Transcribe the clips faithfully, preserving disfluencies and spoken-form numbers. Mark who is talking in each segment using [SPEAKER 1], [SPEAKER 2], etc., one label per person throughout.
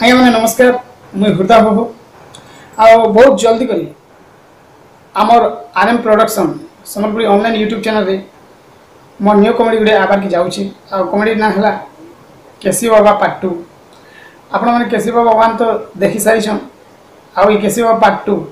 [SPEAKER 1] आज्ञा मैंने नमस्कार मुई हृदय बाबू आ बहुत जल्दी करी आमर RM production Sambalpuri online YouTube channel रे मोर न्यू कॉमेडी गुड़े आबार की जाऊँगी आ कॉमेडी ना है केसी बाबा पार्ट टू। आपण मैंने केसी बाबा वन तो देखी सारी आ केसी बाबा पार्ट टू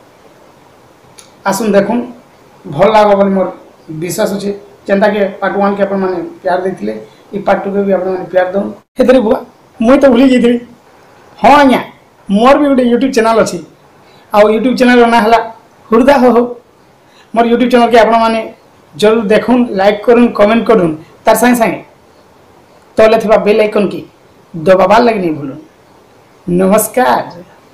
[SPEAKER 1] आसुन देखुन भल लगे बोली मोर विश्वास अच्छे जेनता के पार्ट वन के अपन मैंने प्यार देते ये पार्ट टू के भी अपन प्यार दौन हेतु बुआ मुई तो भूली गई हाँ आज्ञा मोर भी गोटे यूट्यूब चैनल अच्छी आ यूट्यूब चैनल ना है हृदय हो मोर यूट्यूब चैनल के आपण मैंने जरूर देखुन लाइक करुन कमेंट करुन तार संगे संगे तले थिबा बेल आइकन की दबाबार लगे नहीं भूलुन। नमस्कार।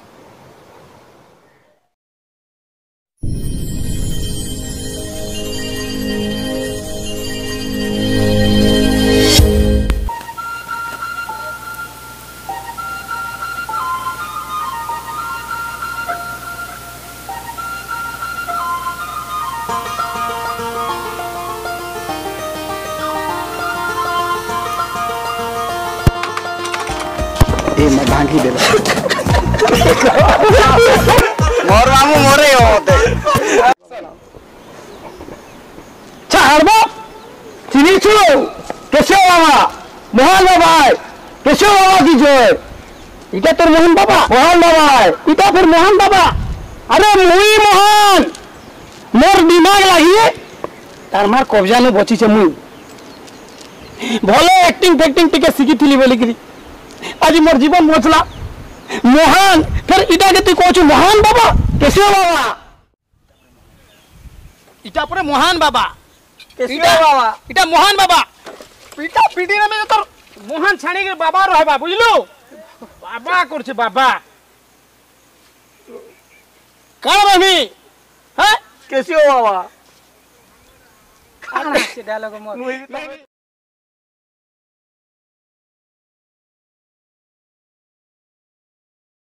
[SPEAKER 2] ए मैं भांगी दे मोर मामू मोरे होते छाड़बो चिनी छु केशव बाबा मोहन बाबा केशव बाबा की जय इटा तोर मोहन बाबा मोहन बाबा इटा फिर मोहन बाबा अरे मुई मोहन मोर दिमाग लागिए तार मार कब्जा न बची छे मुई भले एक्टिंग फैक्टिंग टिके सिखी थिली बोली करी आज मोर जीवन बचला मोहन फिर इटा के तू कहू मोहन बाबा केशव बाबा इटा पर मोहन बाबा केशव बाबा इटा मोहन बाबा पीटा पीटी में तो मोहन छाणी के बाबा रहबा बुझलु बाबा करछ बाबा का रहबी हैं केशव बाबा खाना से डायलॉग मोर